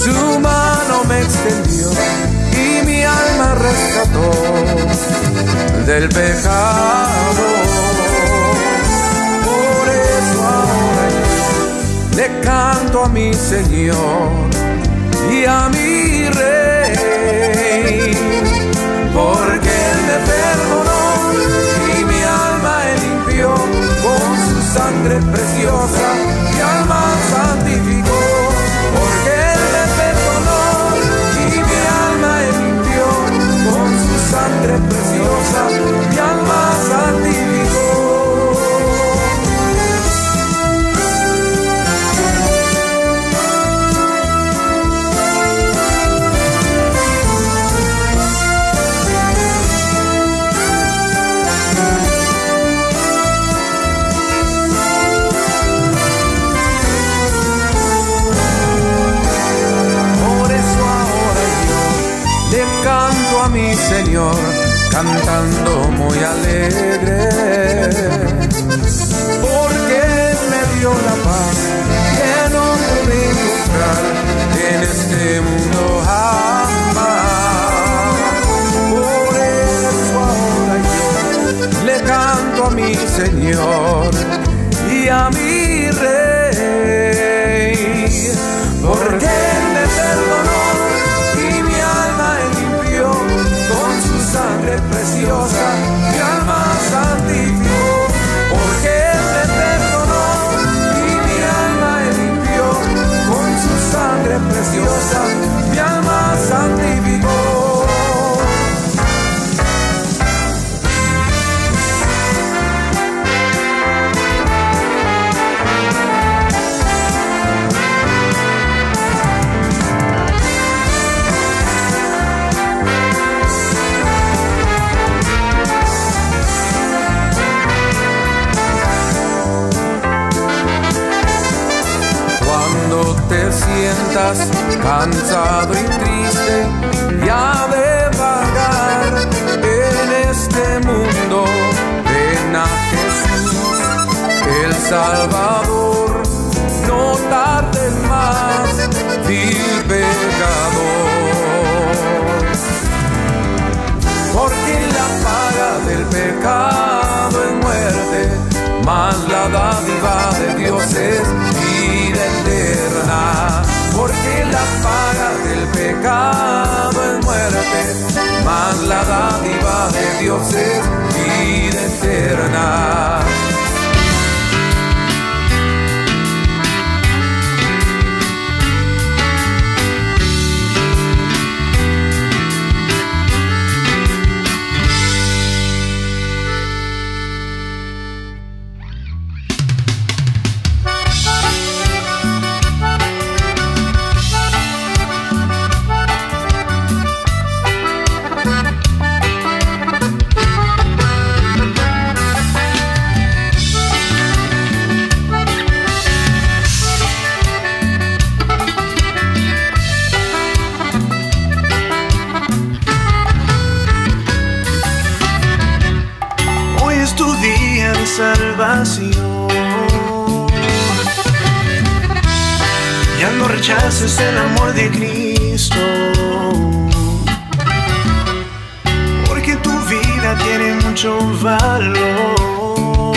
su mano me extendió y mi alma rescató del pecado. Por eso ahora yo le canto a mi Señor y a mi Rey, porque Él me perdonó y mi alma Él limpió con su sangre preciosa, mi alma santificó. Porque Él me perdonó y mi alma Él limpió con su sangre preciosa, mi alma santificó. Canto a mi Señor, cantando muy alegre, porque Él me dio la paz que no pude encontrar en este mundo jamás. Por eso ahora yo le canto a mi Señor y a mi Rey, porque Él me perdonó y mi alma Él limpió con su sangre preciosa, mi alma santificó. Porque Él me perdonó y mi alma Él limpió con su sangre preciosa, mi alma santificó. Te sientas cansado y triste ya de vagar en este mundo, ven a Jesús el Salvador, no tardes más, vil pecador, porque la paga del pecado es muerte, mas la dádiva de Dios es vida eterna. Porque la paga del pecado es muerte, mas la dádiva de Dios es vida eterna. Salvación, ya no rechaces el amor de Cristo, porque tu vida tiene mucho valor.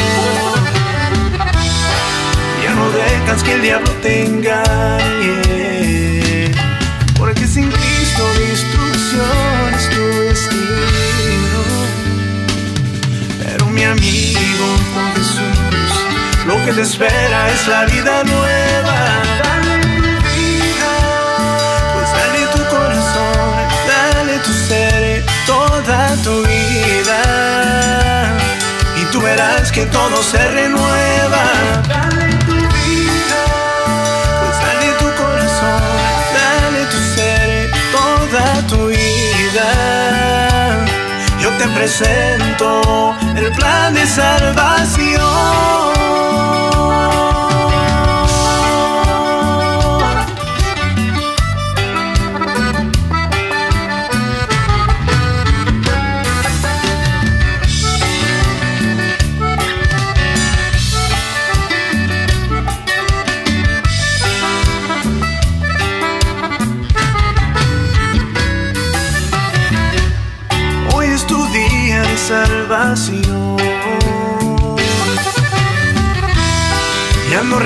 Ya no dejas que el diablo te engañe, porque sin Cristo destrucción es tu destino. Pero mi amigo, con Jesús, lo que te espera es la vida nueva. Dale tu vida, pues dale tu corazón, dale tu ser, toda tu vida, y tú verás que todo se renueva. Dale tu vida, pues dale tu corazón, dale tu ser, toda tu vida. Yo te presento el plan de salvación.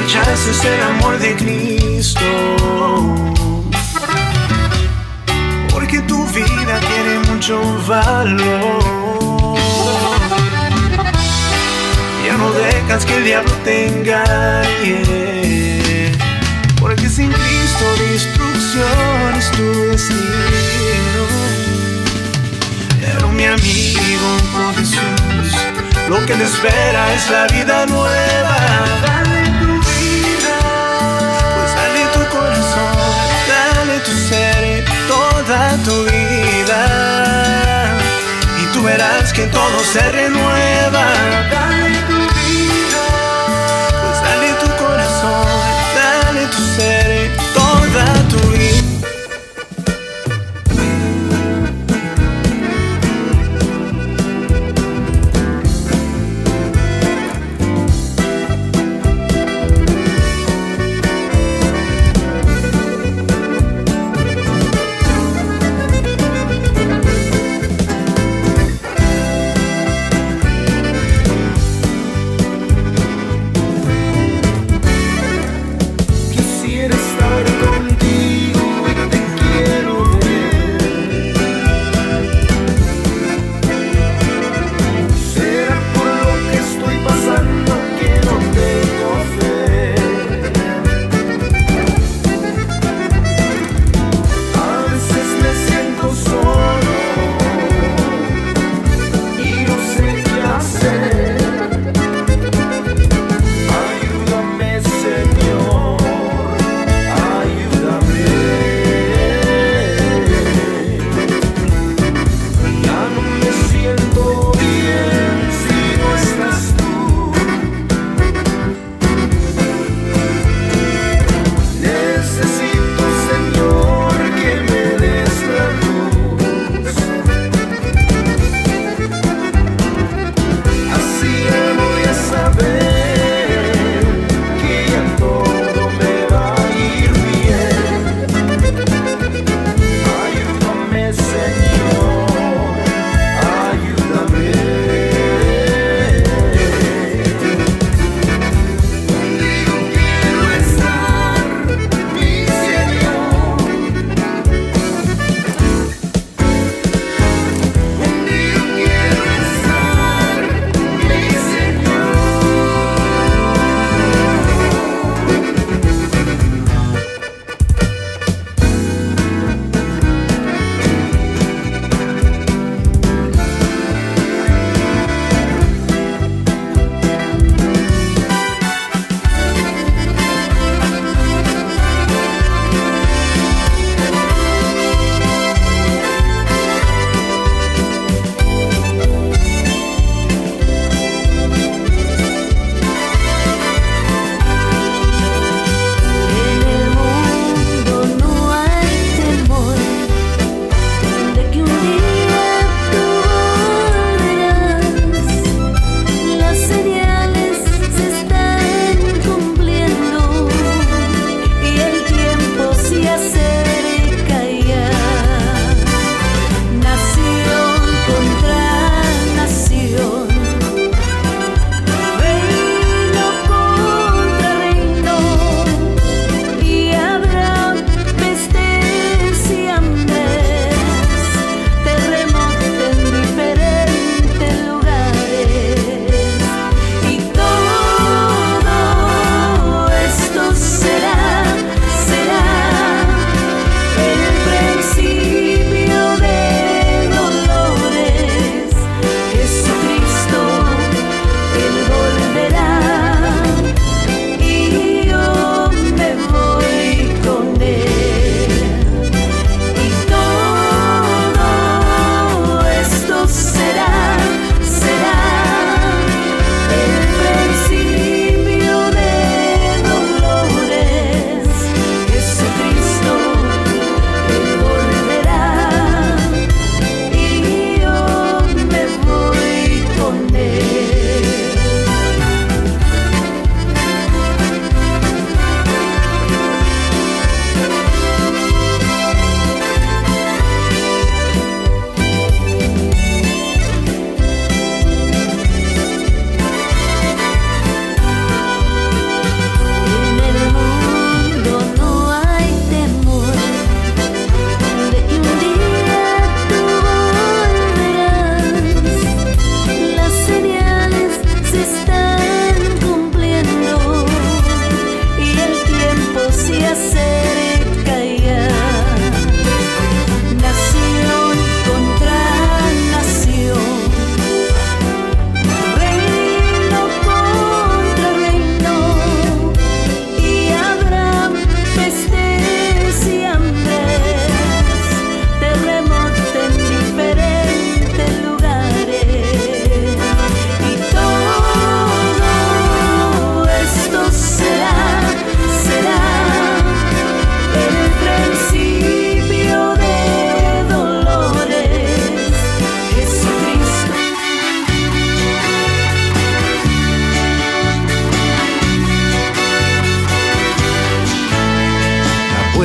rechaces el amor de Cristo, porque tu vida tiene mucho valor. Ya no dejas que el diablo te engañe, porque sin Cristo destrucción es tu destino. Pero mi amigo con Jesús, lo que te espera es la vida nueva. Dale tu vida, pues dale tu corazón, dale tu ser, toda tu vida, y tú verás que todo se renueva. Dale tu vida, pues dale tu corazón, dale tu ser, toda tu vida.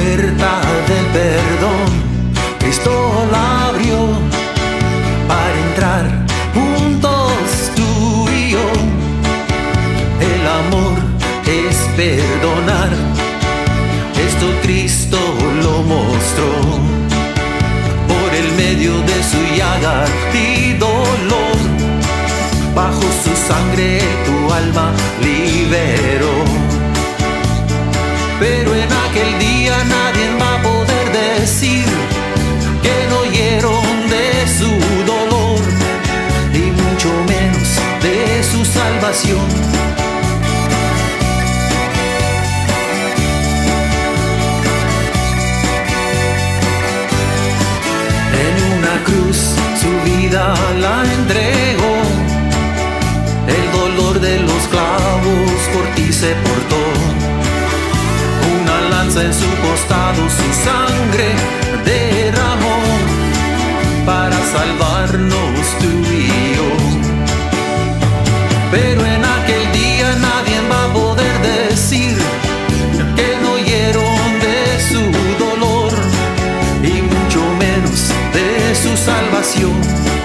puerta del perdón Cristo la abrió para entrar juntos tú y yo. El amor es perdonar, esto Cristo lo mostró. Por el medio de su llaga y dolor, bajo su sangre tu alma liberó. Pero en aquel día nadie va a poder decir que no oyeron de su dolor, y mucho menos de su salvación. En una cruz su vida la entregó, el dolor de los clavos por ti se portó. Una lanza en su costado, su sangre derramó para salvarnos tú y yo. Pero en aquel día nadie va a poder decir que no oyeron de su dolor, y mucho menos de su salvación.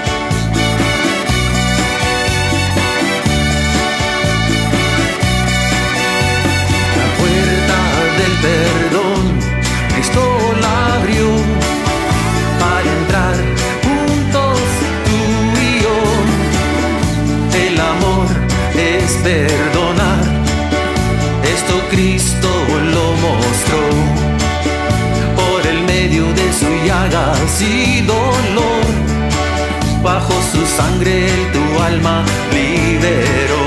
Perdón, Cristo la abrió para entrar juntos tú y yo. El amor es perdonar, esto Cristo lo mostró. Por el medio de su llagas y dolor, bajo su sangre tu alma liberó.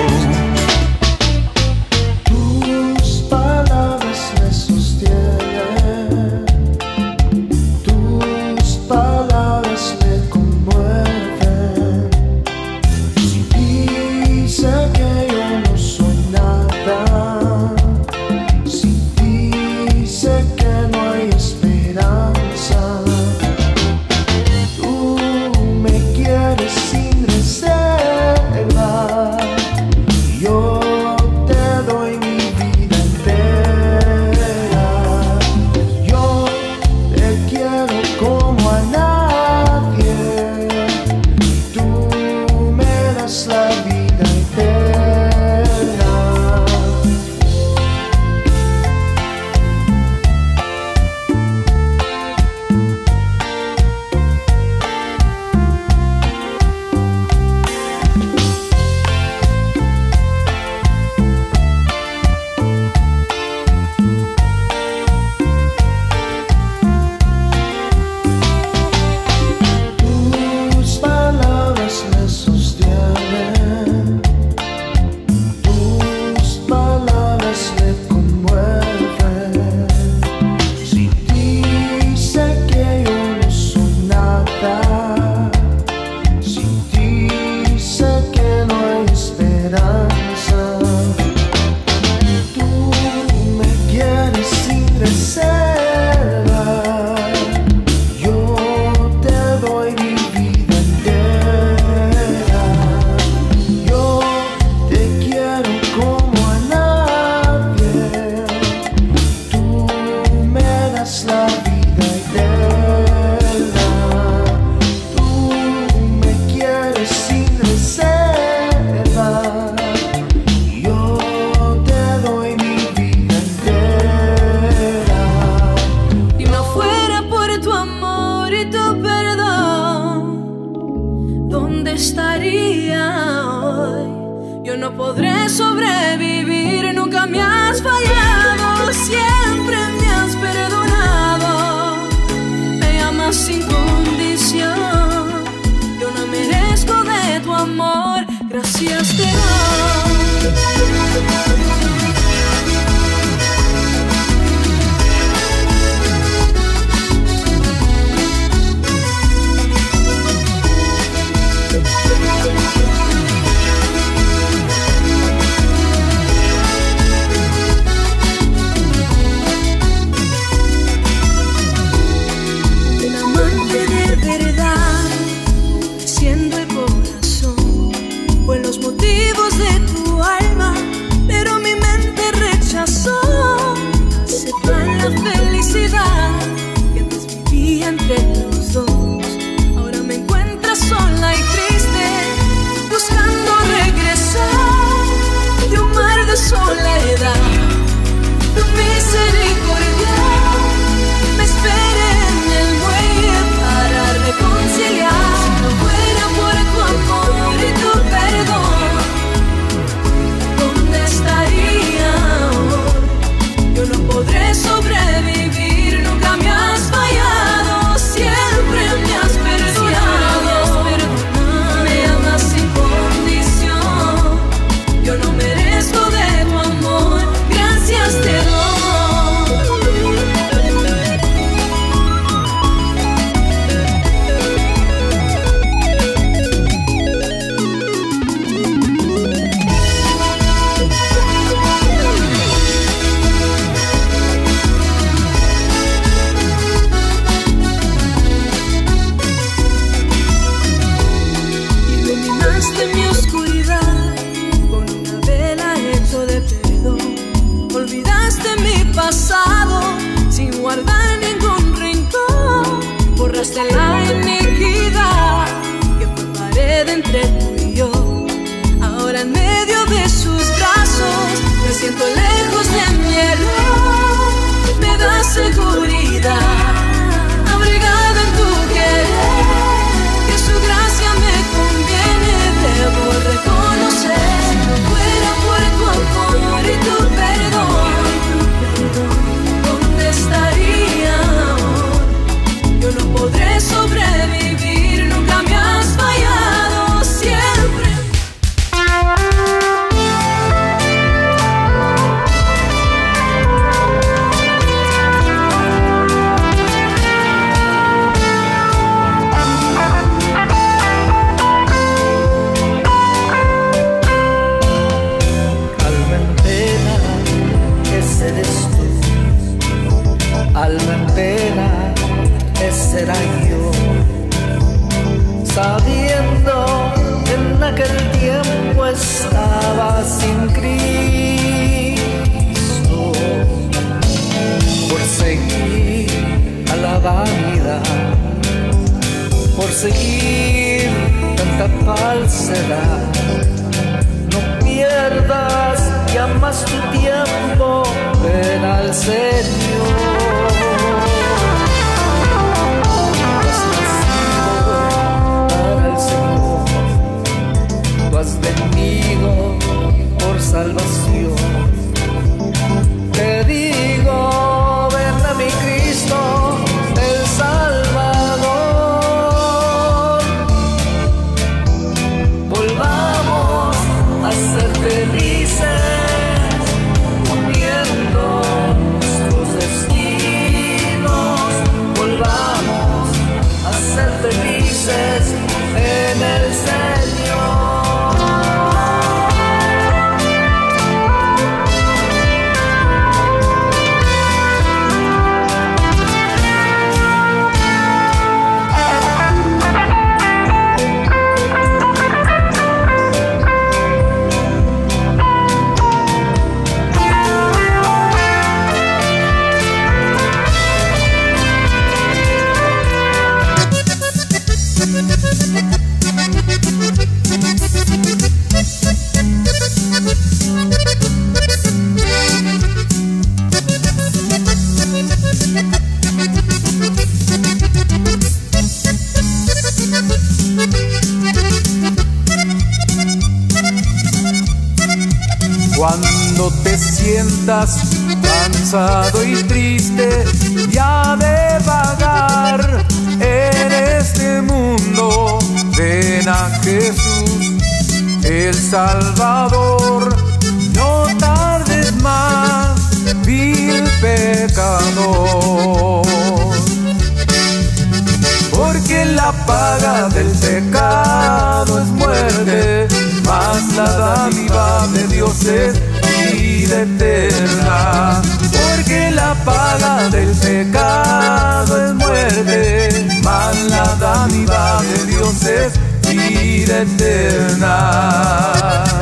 alma en pena, ese era yo, sabiendo que en aquel tiempo estaba sin Cristo, por seguir a la vanidad, por seguir tanta falsedad. No pierdas ya más tu tiempo, ven al Señor. Has nacido para el Señor, tú has venido por salvación. Te digo, ven a mi Cristo, el Salvador. Volvamos a ser felices, uniendo nuestros destinos. Volvamos a ser felices en el Señor. Cuando te sientas cansado y triste ya de vagar en este mundo, ven a Jesús, el Salvador. No tardes más, vil pecador, porque la paga del pecado es muerte, mas la dádiva de Dios es vida eterna. Porque la paga del pecado es muerte, mas la dádiva de Dios es vida eterna.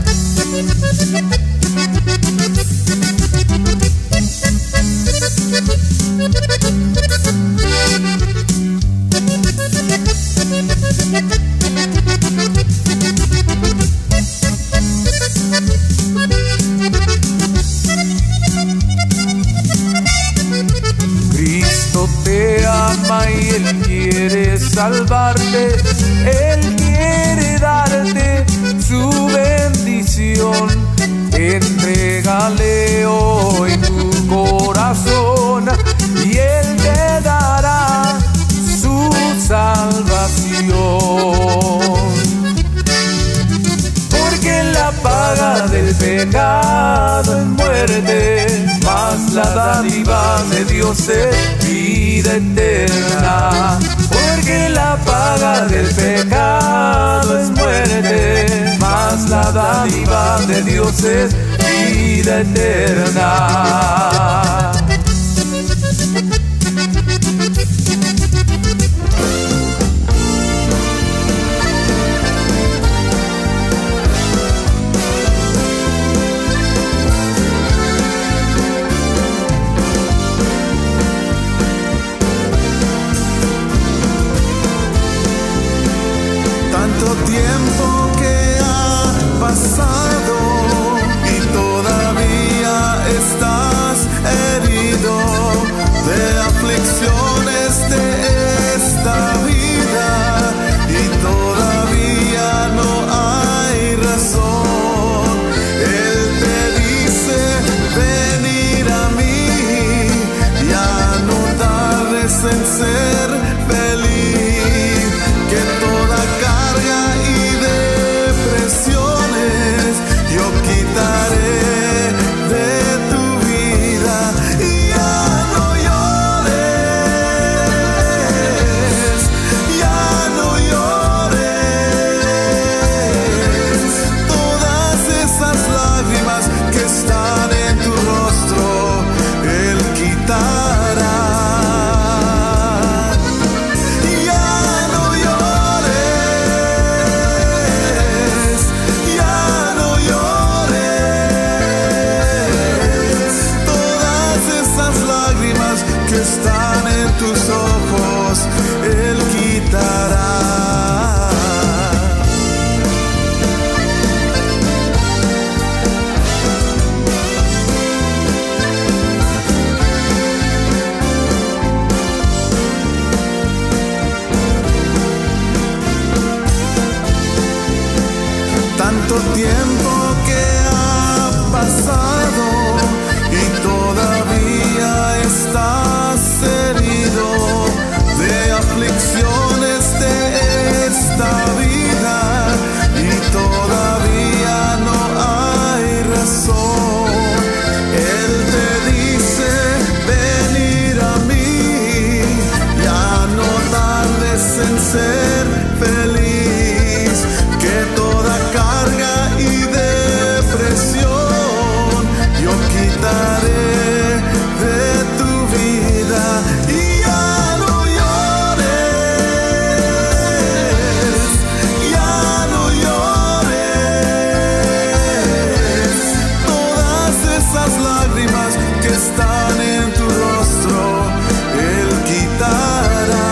Cristo te ama y Él quiere salvarte, Él quiere darte su bendición. Entrégale hoy tu corazón y Él te dará su salvación. Porque la paga del pecado es muerte, mas la dádiva de Dios es vida eterna. Porque la paga del pecado es muerte, mas la dádiva de Dios es vida eterna. Tiempo que ha pasado y todavía estás herido. están en tus ojos, Él quitará. Tanto tiempo que ha pasado y todavía estás herido de aflicciones de esta vida y todavía no hay razón. Él te dice: venir a mí, ya no tardes en ser feliz, que toda carga y depresión yo quitaré de tu vida. Y ya no llores, ya no llores. Todas esas lágrimas que están en tu rostro, Él quitará.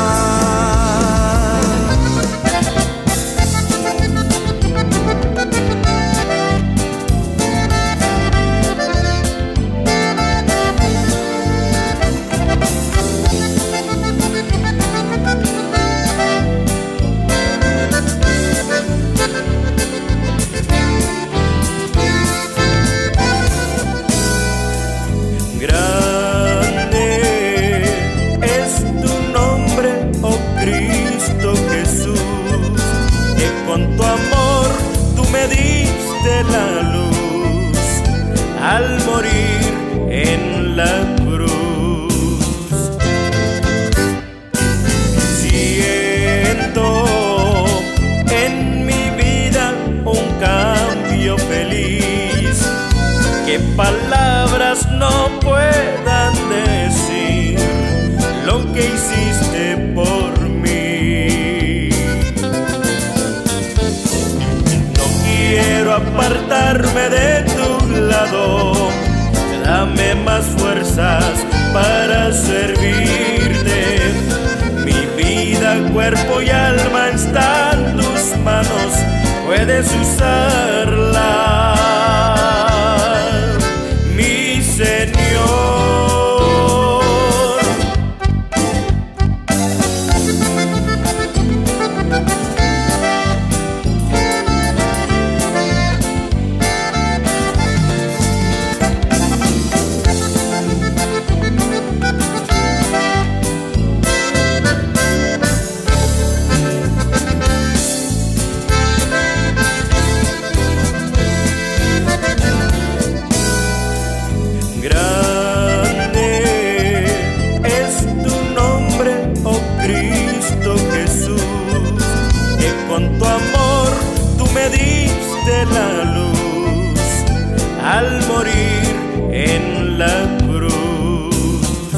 La luz al morir en la cruz. Siento en mi vida un cambio feliz que palabras no puedan decir lo que hiciste por mí. Quiero apartarme de tu lado, dame más fuerzas para servirte. Mi vida, cuerpo y alma están en tus manos, puedes usarla, mi Señor. La luz al morir en la cruz.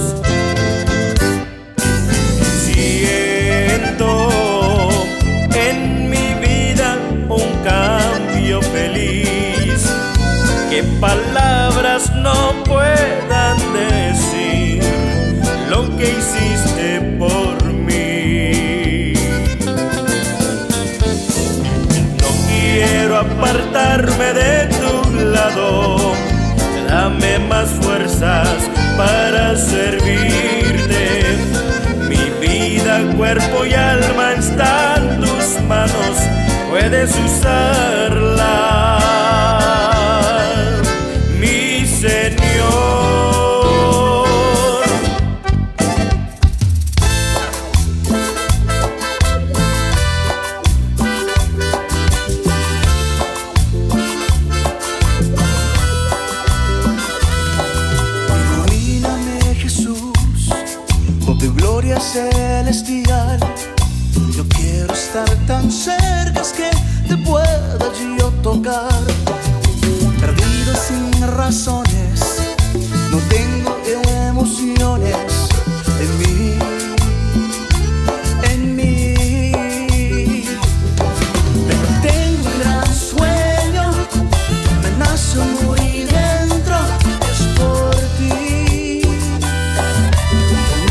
Siento en mi vida un cambio feliz que palabras no puedan decir lo que hiciste por mí. Quiero apartarme de tu lado, dame más fuerzas para servirte. Mi vida, cuerpo y alma están en tus manos, puedes usarla, mi Señor. Celestial, yo quiero estar tan cerca que te pueda yo tocar. Perdido sin razones, no tengo emociones en mí, en mí. Pero tengo un gran sueño, me nace muy dentro, es por ti.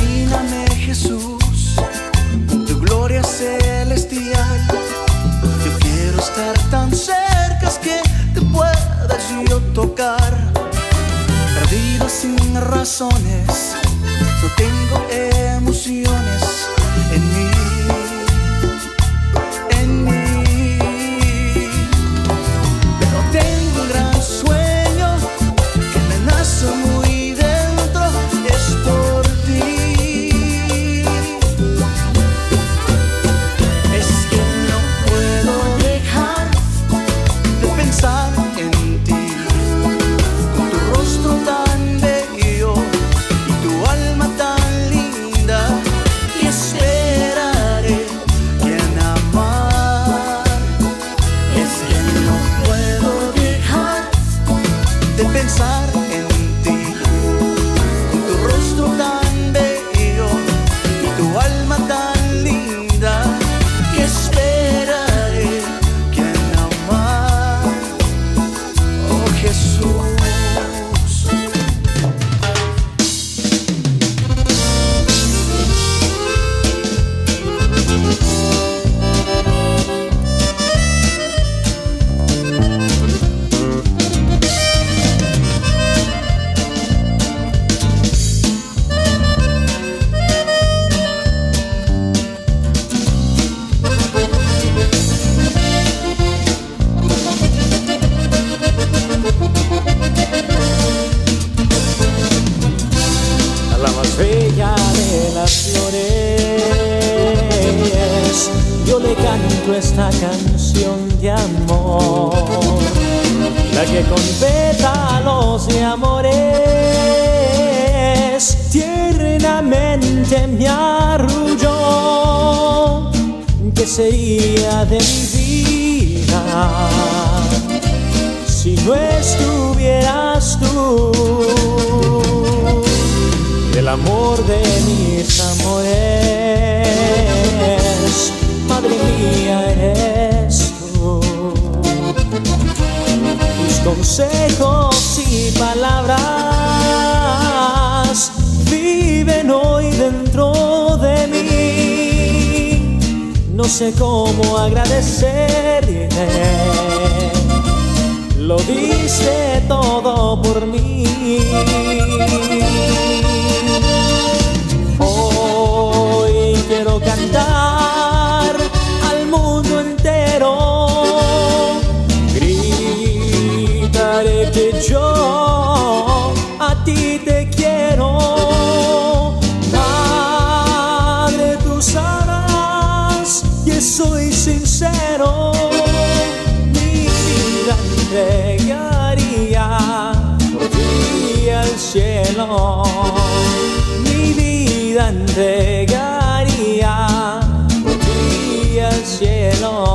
las flores, yo le canto esta canción de amor, la que con pétalos de amores tiernamente me arrulló. ¿Qué sería de mi vida si no estuvieras tú? El amor de mis amores, madre mía, eres tú. Tus consejos y palabras viven hoy dentro de mí. No sé cómo agradecerte, lo diste todo por mí. Hoy quiero cantar al mundo entero, gritaré que yo a ti te quiero. Madre, tú sabrás que soy sincero, mi vida entregaría por ti al cielo. Mi vida entregaría por ti al cielo.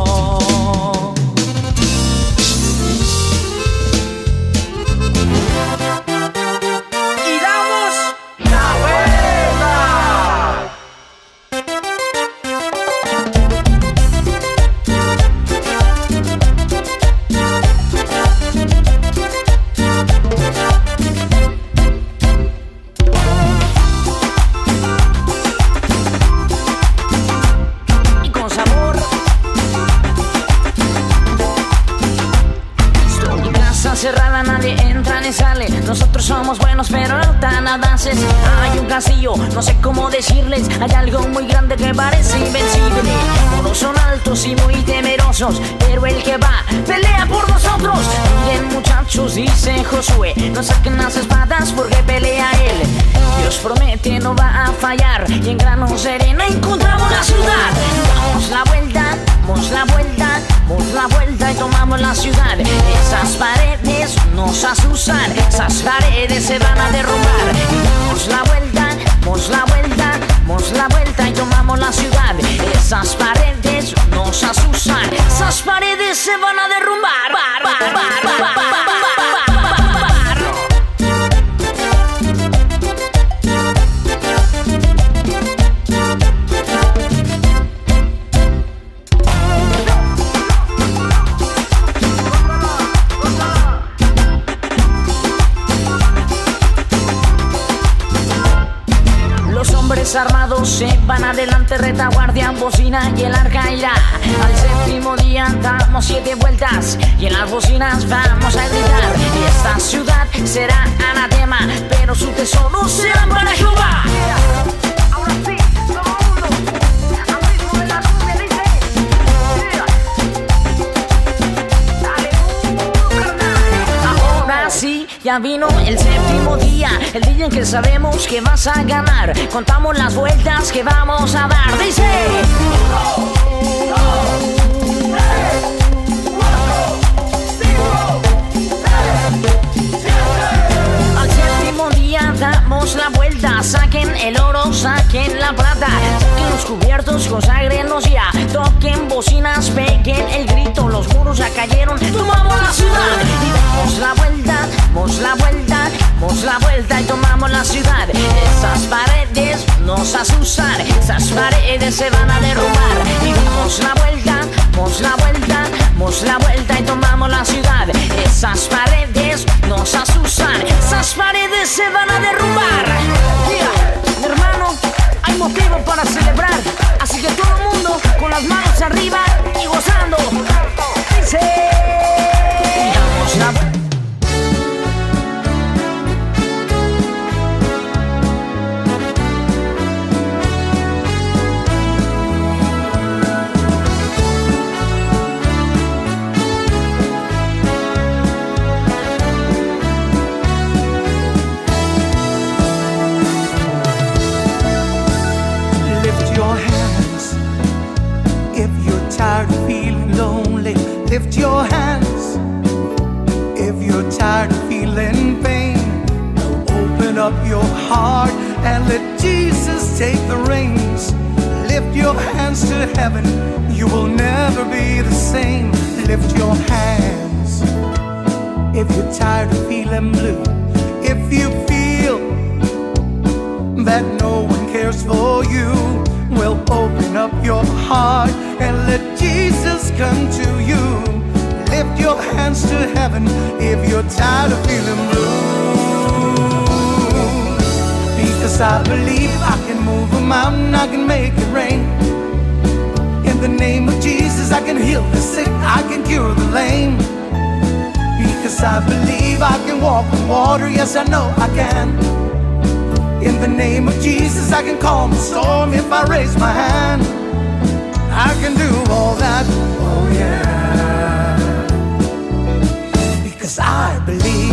Cerrada, nadie entra ni sale. Nosotros somos buenos, pero no tan audaces. Hay un castillo, no sé cómo decirles. Hay algo muy grande que parece invencible. Todos son altos y muy temerosos, pero el que va pelea por nosotros. Miren, muchachos, dice Josué, no saquen las espadas porque pelea él. Dios promete, no va a fallar, y en Grano Serena encontramos la ciudad. Damos la vuelta, damos la vuelta, damos la vuelta y tomamos la ciudad. Esas paredes nos asustan, esas paredes se van a derrumbar. Damos la vuelta, damos la vuelta, damos la vuelta y tomamos la ciudad. Esas paredes nos asustan, esas paredes se van a derrumbar. Armados se van adelante, retaguardia, bocina y el arca irá. Al séptimo día damos 7 vueltas y en las bocinas vamos a gritar. Y esta ciudad será anatema, pero su tesoro será para Jehová. Ahora sí, todo mundo, al ritmo de la cumbia dice: ahora sí, ya vino el séptimo día, el día en que sabemos que vas a ganar. Contamos las vueltas que vamos a dar. Dice: 1, 2, 3, 4, 5, 6, 7. Al séptimo día damos la vuelta. Saquen el oro, saquen la plata, saquen los cubiertos, consagrenos ya. Toquen bocinas, peguen el grito. Los muros ya cayeron, tomamos la ciudad. Y damos la vuelta, damos la vuelta, damos la vuelta y tomamos la ciudad. Esas paredes nos asustan, esas paredes se van a derrumbar. Y damos la vuelta, damos la vuelta, damos la vuelta y tomamos la ciudad. Esas paredes nos asustan, esas paredes se van a derrumbar. Mi hermano, hay motivo para celebrar, así que todo el mundo con las manos arriba y gozando. Dice: damos la vuelta. heart and let Jesus take the reins. Lift your hands to heaven, you will never be the same. Lift your hands if you're tired of feeling blue. If you feel that no one cares for you, well, open up your heart and let Jesus come to you. Lift your hands to heaven if you're tired of feeling blue. Because I believe I can move a mountain, I can make it rain. In the name of Jesus, I can heal the sick, I can cure the lame. Because I believe I can walk on water, yes I know I can. In the name of Jesus, I can calm the storm if I raise my hand. I can do all that, oh yeah. Because I believe.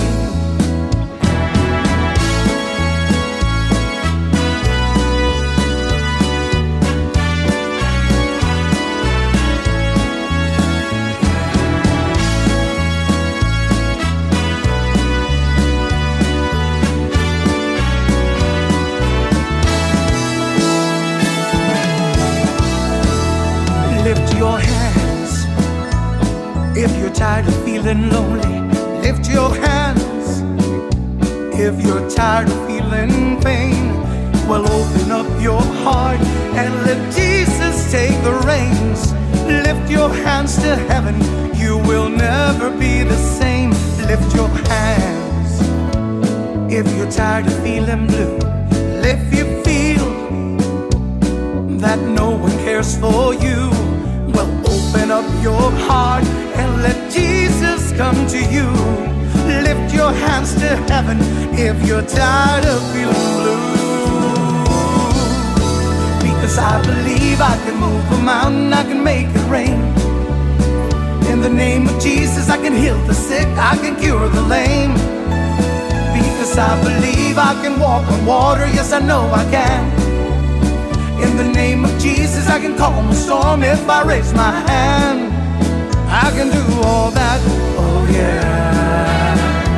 Lift your hands if you're tired of feeling lonely. Lift your hands if you're tired of feeling pain. Well, open up your heart and let Jesus take the reins. Lift your hands to heaven, you will never be the same. Lift your hands if you're tired of feeling blue. If you feel that no one cares for you, well, open up your heart and let Jesus come to you. Lift your hands to heaven if you're tired of feeling blue. Because I believe I can move a mountain, I can make it rain. In the name of Jesus, I can heal the sick, I can cure the lame. Because I believe I can walk on water, yes I know I can. In the name of Jesus, I can calm a storm if I raise my hand. I can do all that, oh yeah.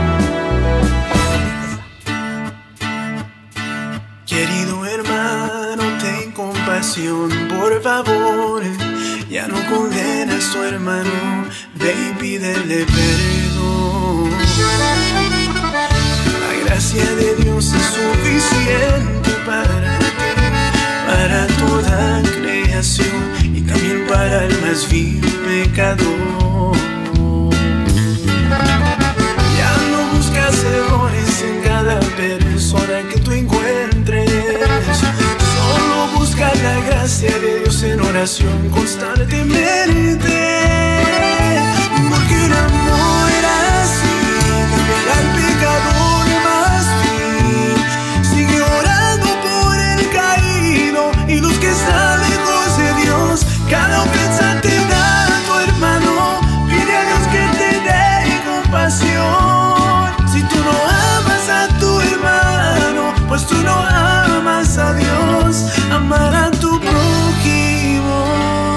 Querido hermano, ten compasión, por favor. Ya no condenas a tu hermano, ve y pídele perdón. La gracia de Dios es suficiente para toda creación y también para el más vil pecador. Ya no buscas errores en cada persona que tú encuentres, solo busca la gracia de Dios en oración constantemente. Porque un amor así cambiará al pecador más vil. Sigue orando por el caído y los que están lejos de Dios. Cada ofensa te da a tu hermano, pide a Dios que te dé compasión. Si tú no amas a tu hermano, pues tú no amas a Dios. Amar a tu prójimo.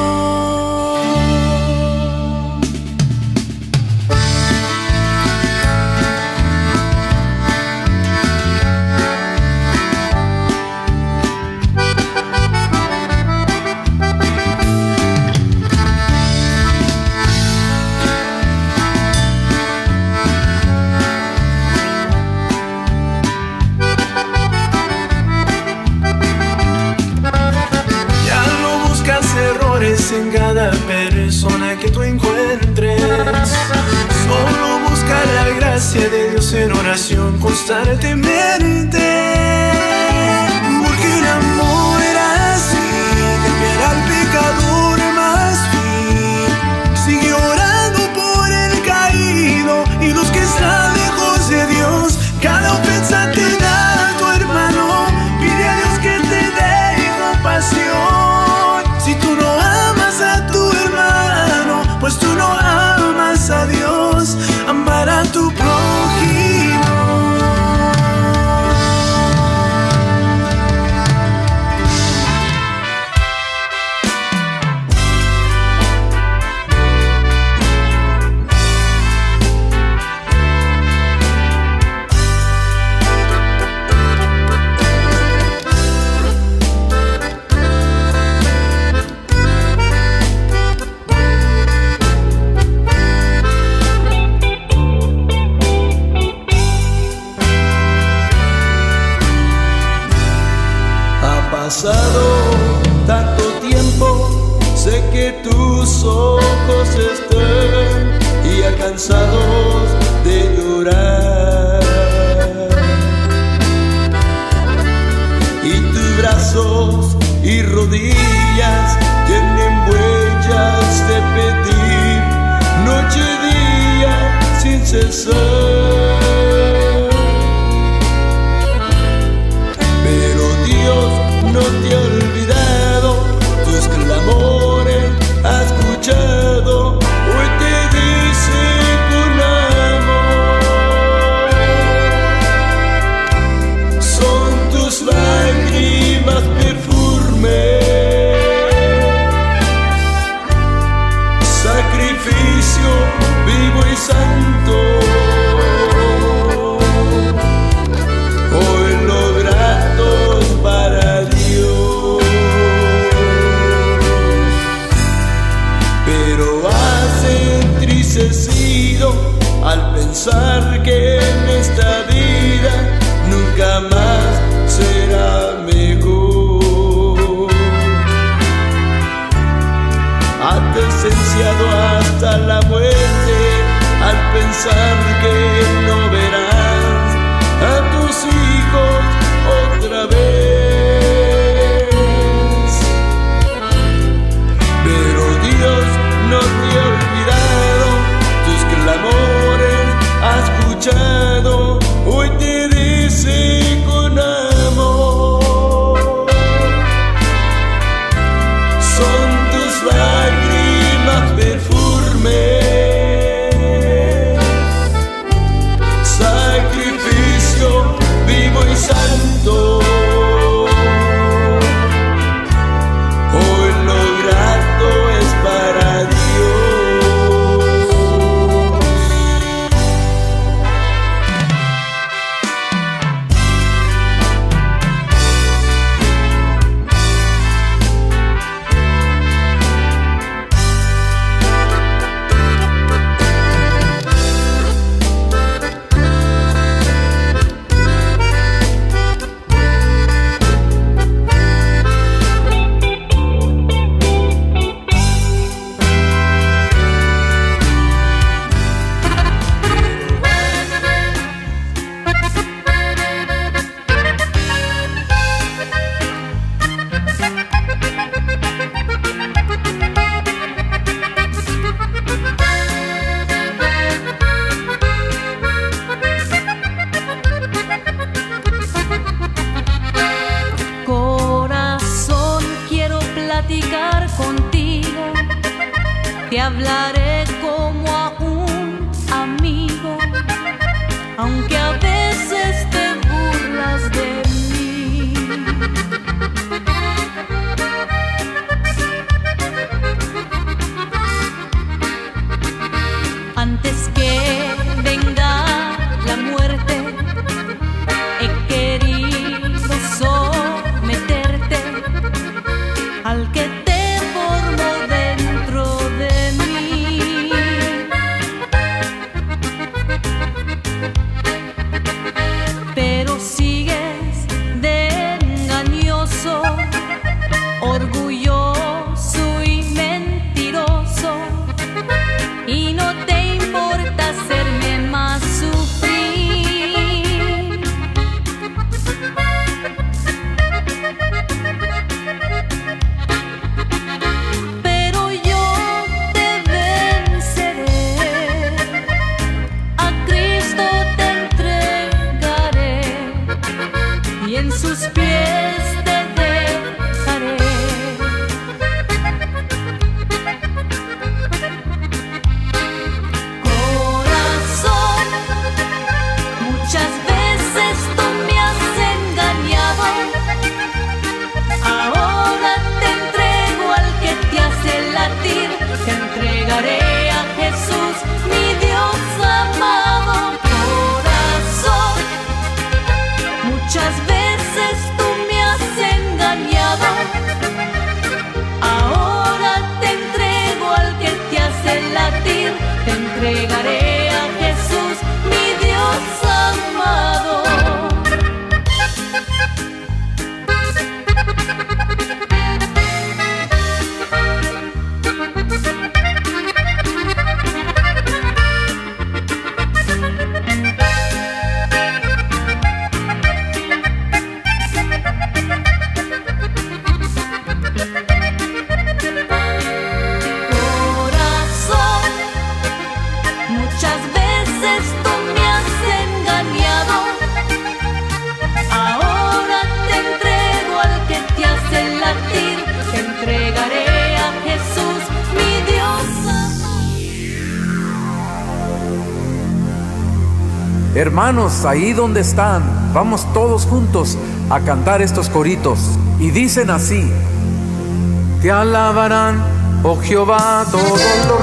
En cada persona que tú encuentres, solo busca la gracia de Dios en oración constantemente. Porque un amor así cambiará al pecador más vil. Sigue orando por el caído y los que están lejos de Dios. Cada ofensa te da a tu hermano, pide a Dios que te dé compasión. Si tú no amas a tu hermano, pues tú no amas a Dios. Amar a tu prójimo. pasado tanto tiempo, sé que tus ojos están ya cansados de llorar, y tus brazos y rodillas tienen huellas de pedir noche y día sin cesar. No te he olvidado, tus clamores has escuchado, hoy te dice con amor. Son tus lágrimas perfume, sacrificio vivo y santo. Hoy lo grato es para Dios, pero has entristecido al pensar que en esta vida nunca más será mejor. Has desenciado hasta la muerte al pensar que no verás a tus hijos otra vez. Pero Dios no te ha olvidado, tus clamores ha escuchado, hoy te dice con amor. Son tus lágrimas perfume, sacrificio vivo y santo. Hoy lo grato es para Dios. Contigo, te hablaré como a un amigo, aunque a veces te burlas de mí. Antes que venga la muerte, he querido someterte al que te formó dentro de mí. Hermanos, ahí donde están, vamos todos juntos a cantar estos coritos. Y dicen así: te alabarán, oh Jehová, todos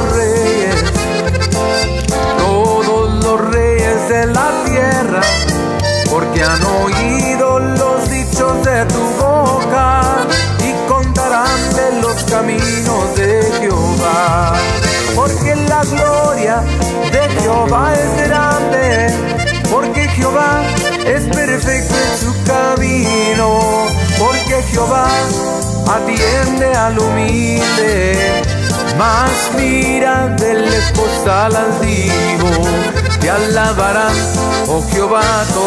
los reyes de la tierra, porque han oído los dichos de tu boca y contarán de los caminos de Jehová. Porque la gloria de Jehová es grande, porque Jehová es perfecto en su camino, porque Jehová atiende al humilde, mas mira de lejos al altivo. Te alabarán, oh Jehová,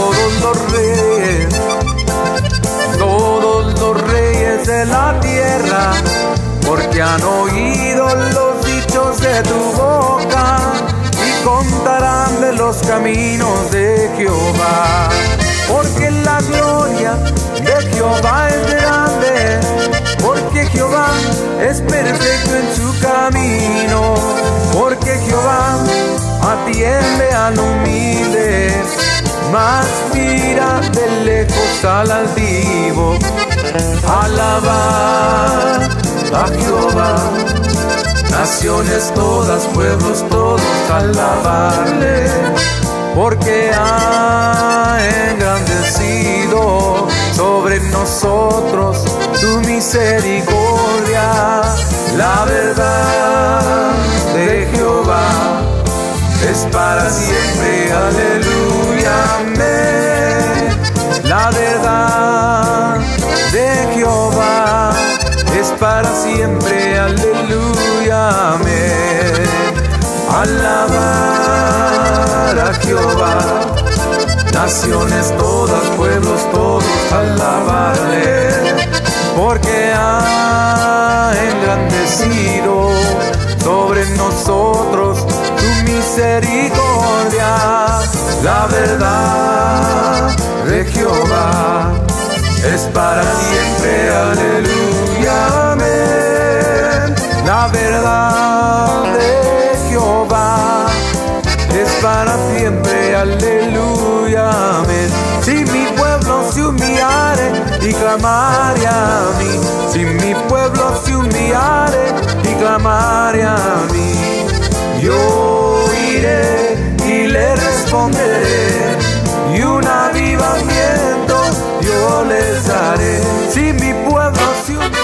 todos los reyes de la tierra, porque han oído los dichos de tu boca y contarán de los caminos de Jehová. Porque la gloria de Jehová es grande, porque Jehová es perfecto en su camino, porque Jehová atiende al humilde, mas mira de lejos al altivo. Alabad a Jehová, naciones todas, pueblos todos, alabarle, porque ha engrandecido sobre nosotros tu misericordia. La verdad de Jehová es para siempre, aleluya, amén. La verdad de Jehová es para siempre, aleluya, amén. Alabar a Jehová, naciones todas, pueblos todos, alabarle, porque ha engrandecido sobre nosotros tu misericordia. La verdad de Jehová es para siempre, aleluya, amén. La verdad de Jehová es para siempre, aleluya, amén. Si mi pueblo se humillare y clamare a mí, si mi pueblo se humillare y clamare a mí, yo iré y le responderé, y un avivamiento yo les daré. Si mi pueblo se humillare.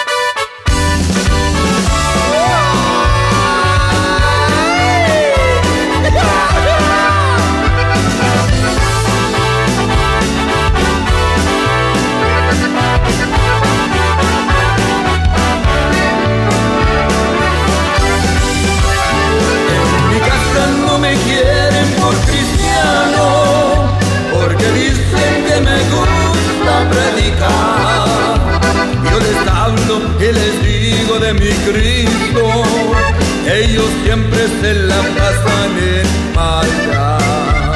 Yo les hablo y les digo de mi Cristo, ellos siempre se la pasan en maldad.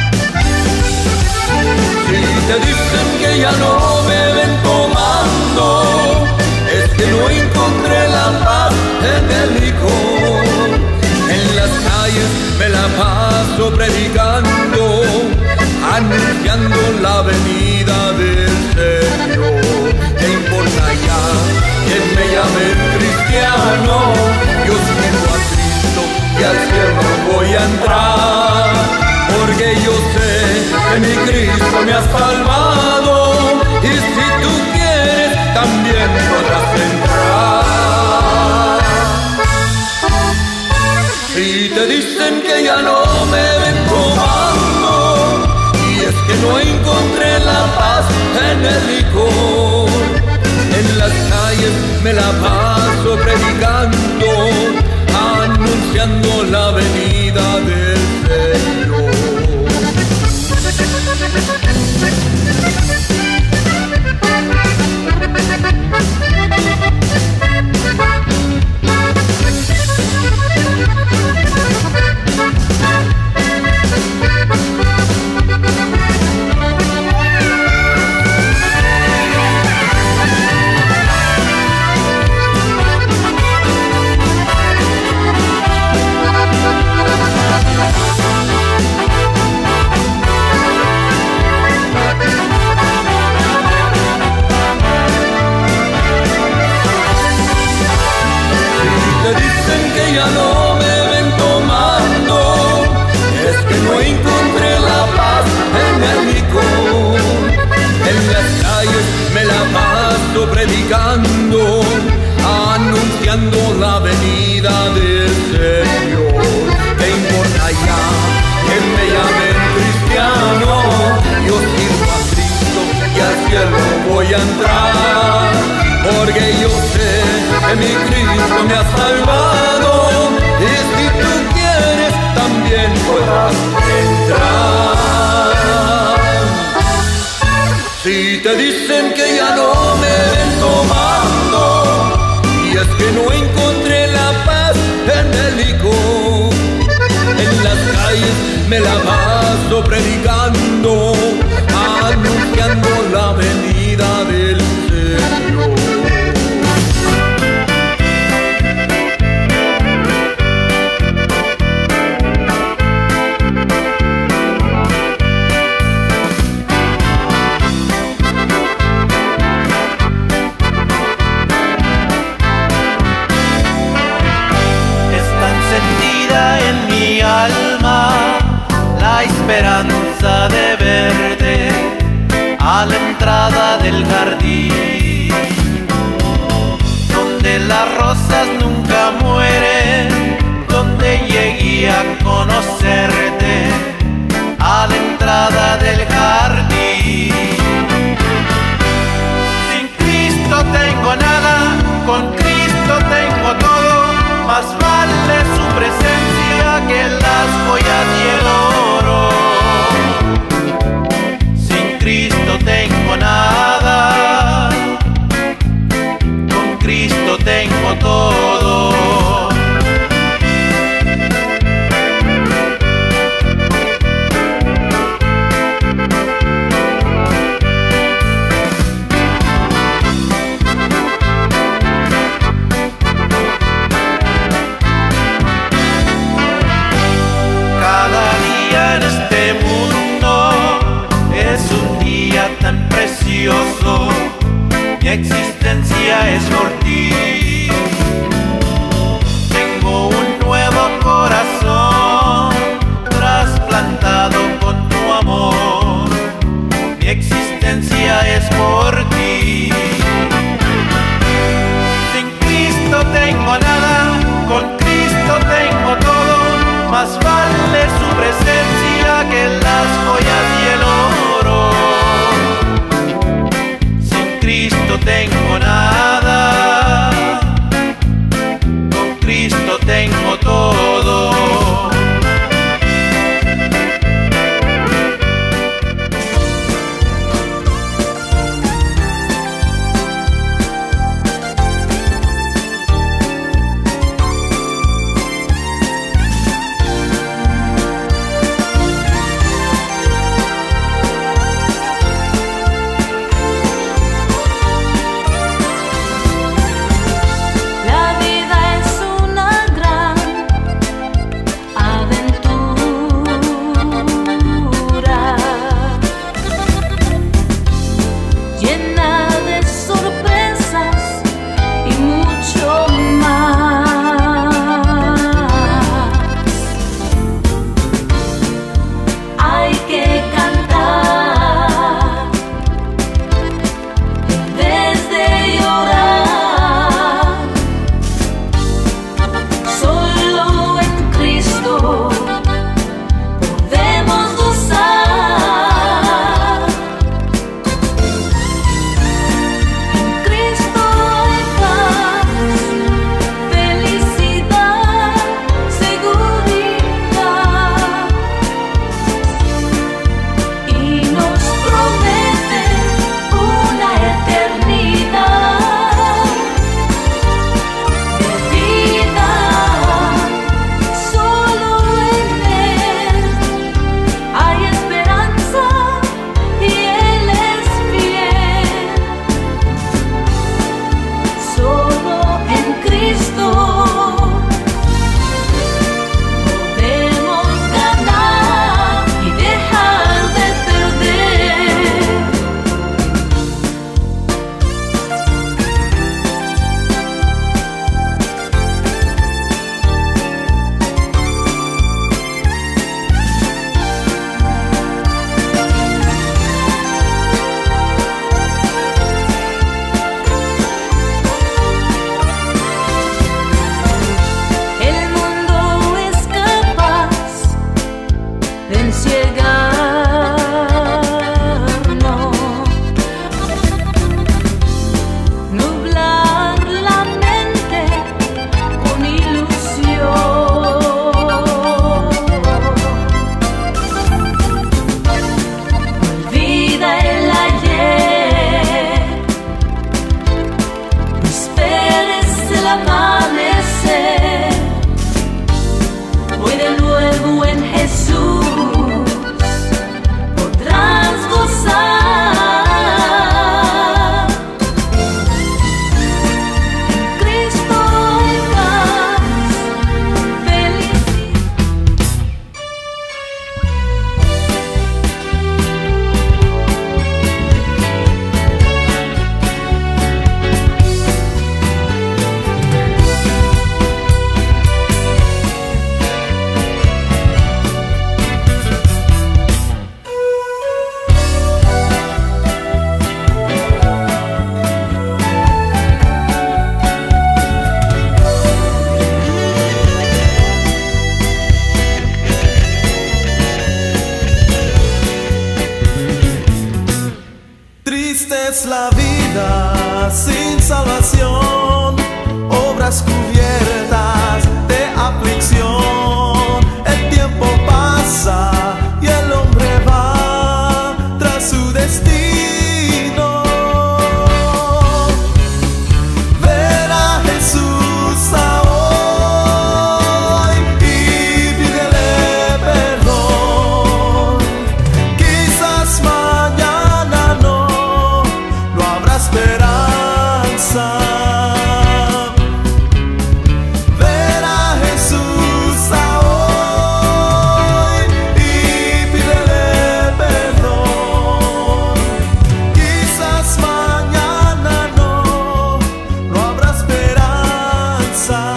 Si te dicen que ya no me ven tomando, es que no encontré la paz en el licor. En las calles me la paso predicando, anunciando la venida del Señor. ¿Qué importa ya que me llamen cristiano? Yo sigo a Cristo y al cielo voy a entrar, porque yo sé que mi Cristo me ha salvado, y si tú quieres también podrás entrar. Si te dicen que ya no me ven tomando, es que no encontré la paz en el licor. En las calles me la paso predicando, anunciando la venida del Señor. predicando, anunciando la venida del Señor. ¿Qué importa ya que me llamen cristiano? Yo sirvo a Cristo y al cielo voy a entrar, porque yo sé que mi Cristo me ha salvado, y si tú quieres también podrás entrar. Si te dicen que ya no me ven tomando, y es que no encontré la paz en el licor, en las calles me la paso predicando, anunciando la venida del Señor. Alma, la esperanza de verte a la entrada del jardín, donde las rosas nunca mueren, donde llegué a conocerte a la entrada del jardín. Sin Cristo tengo nada, con Cristo tengo todo, más vale su presencia que las joyas y el oro. Sin Cristo tengo nada, con Cristo tengo todo. Tan precioso, mi existencia es por ti. Tengo un nuevo corazón trasplantado con tu amor, mi existencia es por ti. Sin Cristo tengo nada, con Cristo tengo todo, más vale su presencia que las joyas y el oro. Cristo tengo nada, con Cristo tengo todo. salvación, obras cubiertas de aflicción. El tiempo pasa y el hombre va tras su destino. Ven a Jesús hoy y pídele perdón. Quizás mañana no habrá esperanza. Ven a Jesús hoy y pídele perdón. Quizás mañana no habrá esperanza.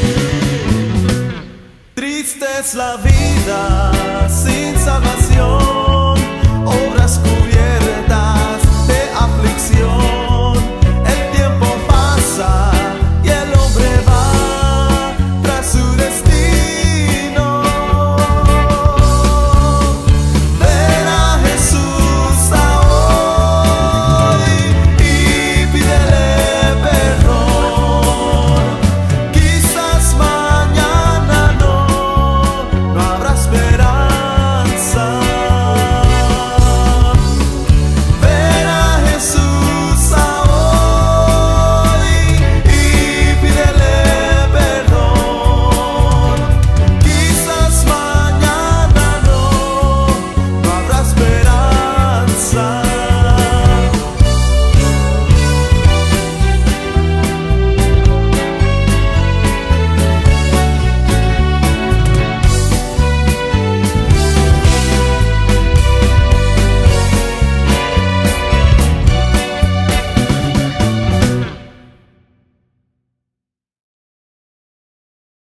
Triste es la vida sin salvación.